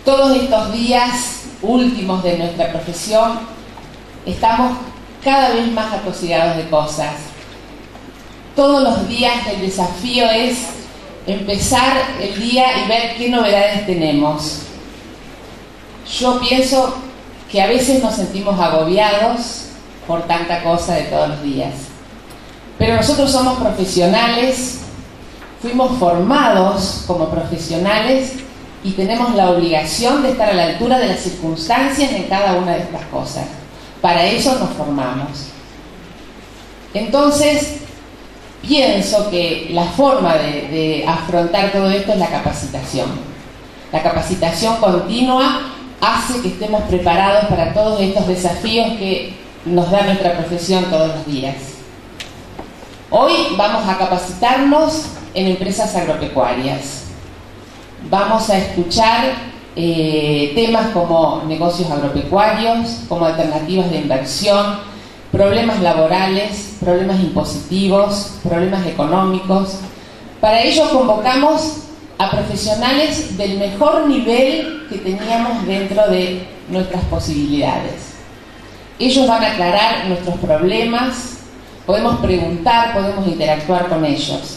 Todos estos días últimos de nuestra profesión estamos cada vez más atosigados de cosas. Todos los días el desafío es empezar el día y ver qué novedades tenemos. Yo pienso que a veces nos sentimos agobiados por tanta cosa de todos los días. Pero nosotros somos profesionales, fuimos formados como profesionales y tenemos la obligación de estar a la altura de las circunstancias en cada una de estas cosas. Para eso nos formamos. Entonces, pienso que la forma de afrontar todo esto es la capacitación. La capacitación continua hace que estemos preparados para todos estos desafíos que nos da nuestra profesión todos los días. Hoy vamos a capacitarnos en empresas agropecuarias. Vamos a escuchar temas como negocios agropecuarios, como alternativas de inversión, problemas laborales, problemas impositivos, problemas económicos. Para ello convocamos a profesionales del mejor nivel que teníamos dentro de nuestras posibilidades. Ellos van a aclarar nuestros problemas, podemos preguntar, podemos interactuar con ellos.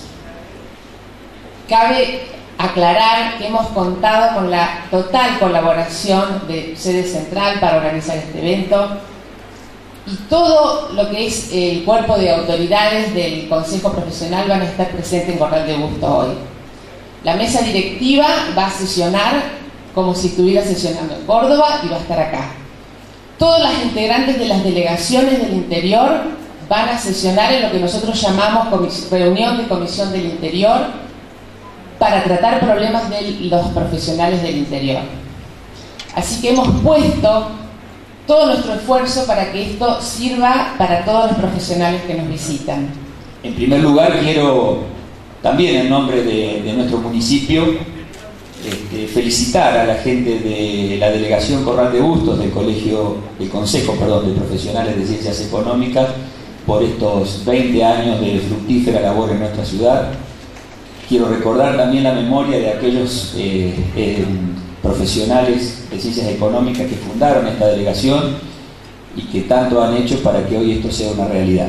Cabe aclarar que hemos contado con la total colaboración de Sede Central para organizar este evento y todo lo que es el cuerpo de autoridades del Consejo Profesional van a estar presentes en Corral de Bustos hoy. La mesa directiva va a sesionar como si estuviera sesionando en Córdoba y va a estar acá. Todas las integrantes de las delegaciones del interior van a sesionar en lo que nosotros llamamos reunión de comisión del interior para tratar problemas de los profesionales del interior. Así que hemos puesto todo nuestro esfuerzo para que esto sirva para todos los profesionales que nos visitan. En primer lugar, quiero también en nombre de nuestro municipio felicitar a la gente de la delegación Corral de Bustos del Consejo de Profesionales de Ciencias Económicas por estos 20 años de fructífera labor en nuestra ciudad. Quiero recordar también la memoria de aquellos profesionales de ciencias económicas que fundaron esta delegación y que tanto han hecho para que hoy esto sea una realidad.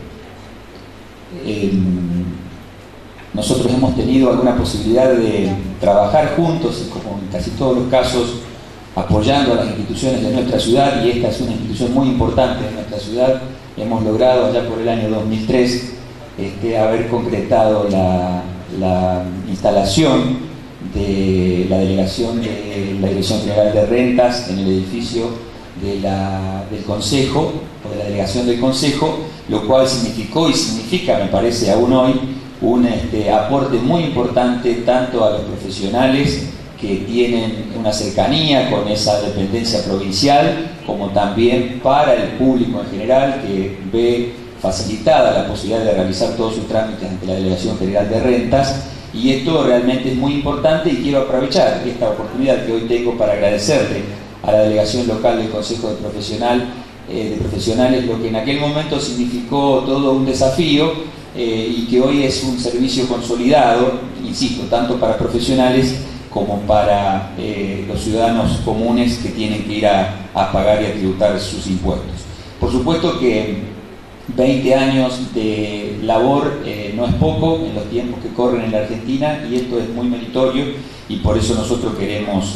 Nosotros hemos tenido alguna posibilidad de trabajar juntos, como en casi todos los casos, apoyando a las instituciones de nuestra ciudad, y esta es una institución muy importante de nuestra ciudad. Hemos logrado allá por el año 2003 haber concretado la instalación de la delegación de la Dirección General de Rentas en el edificio del Consejo, o de la delegación del Consejo, lo cual significó y significa, me parece aún hoy, un aporte muy importante tanto a los profesionales que tienen una cercanía con esa dependencia provincial, como también para el público en general que ve facilitada la posibilidad de realizar todos sus trámites ante la Delegación General de Rentas. Y esto realmente es muy importante y quiero aprovechar esta oportunidad que hoy tengo para agradecerle a la delegación local del Consejo de Profesionales lo que en aquel momento significó todo un desafío y que hoy es un servicio consolidado, insisto, tanto para profesionales como para los ciudadanos comunes que tienen que ir a pagar y a tributar sus impuestos. Por supuesto que 20 años de labor no es poco en los tiempos que corren en la Argentina, y esto es muy meritorio, y por eso nosotros queremos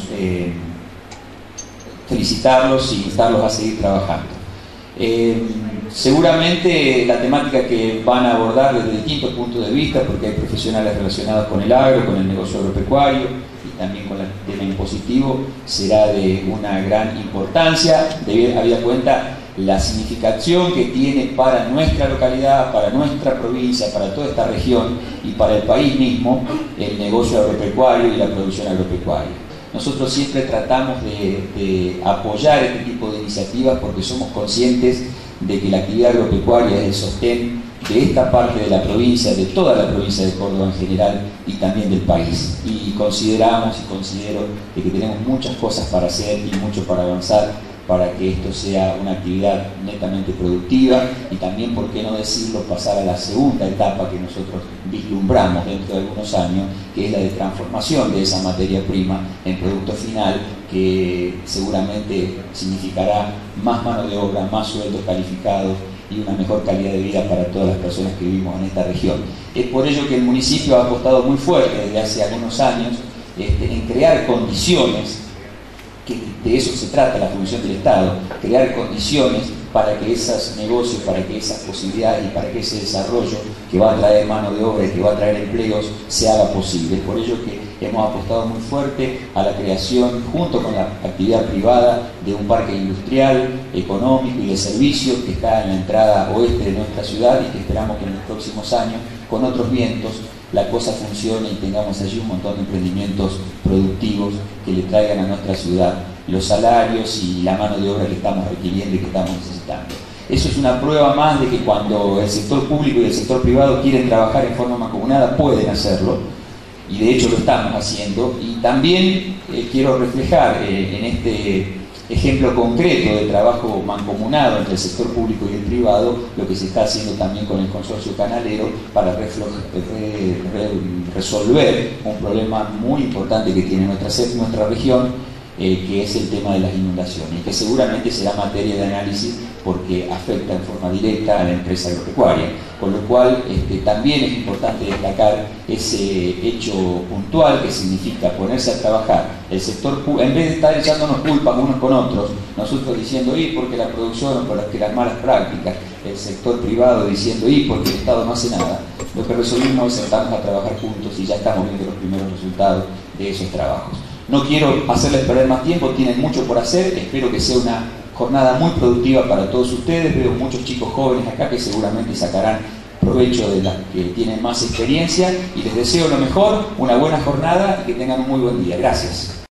felicitarlos y instarlos a seguir trabajando. Seguramente la temática que van a abordar desde distintos puntos de vista, porque hay profesionales relacionados con el agro, con el negocio agropecuario y también con el tema impositivo, será de una gran importancia, habida cuenta la significación que tiene para nuestra localidad, para nuestra provincia, para toda esta región y para el país mismo el negocio agropecuario y la producción agropecuaria. Nosotros siempre tratamos de apoyar este tipo de iniciativas porque somos conscientes de que la actividad agropecuaria es el sostén de esta parte de la provincia, de toda la provincia de Córdoba en general y también del país. Y consideramos y considero de que tenemos muchas cosas para hacer y mucho para avanzar para que esto sea una actividad netamente productiva y también, por qué no decirlo, pasar a la segunda etapa que nosotros vislumbramos dentro de algunos años, que es la de transformación de esa materia prima en producto final, que seguramente significará más mano de obra, más sueldos calificados y una mejor calidad de vida para todas las personas que vivimos en esta región. Es por ello que el municipio ha apostado muy fuerte desde hace algunos años en crear condiciones, que de eso se trata la función del Estado, crear condiciones para que esos negocios, para que esas posibilidades y para que ese desarrollo que va a traer mano de obra y que va a traer empleos se haga posible. Es por ello que hemos apostado muy fuerte a la creación, junto con la actividad privada, de un parque industrial, económico y de servicios que está en la entrada oeste de nuestra ciudad y que esperamos que en los próximos años, con otros vientos, la cosa funcione y tengamos allí un montón de emprendimientos productivos que le traigan a nuestra ciudad los salarios y la mano de obra que estamos requiriendo y que estamos necesitando. Eso es una prueba más de que cuando el sector público y el sector privado quieren trabajar en forma mancomunada, pueden hacerlo, y de hecho lo estamos haciendo. Y también quiero reflejar en este ejemplo concreto de trabajo mancomunado entre el sector público y el privado lo que se está haciendo también con el consorcio canalero para resolver un problema muy importante que tiene nuestra región, que es el tema de las inundaciones, y que seguramente será materia de análisis porque afecta en forma directa a la empresa agropecuaria, con lo cual también es importante destacar ese hecho puntual que significa ponerse a trabajar el sector público, en vez de estar echándonos culpas unos con otros, nosotros diciendo y porque la producción o porque las malas prácticas, el sector privado diciendo y porque el Estado no hace nada. Lo que resolvimos es sentarnos a trabajar juntos y ya estamos viendo los primeros resultados de esos trabajos. No quiero hacerles perder más tiempo, tienen mucho por hacer, espero que sea una jornada muy productiva para todos ustedes. Veo muchos chicos jóvenes acá que seguramente sacarán provecho de las que tienen más experiencia y les deseo lo mejor, una buena jornada y que tengan un muy buen día. Gracias.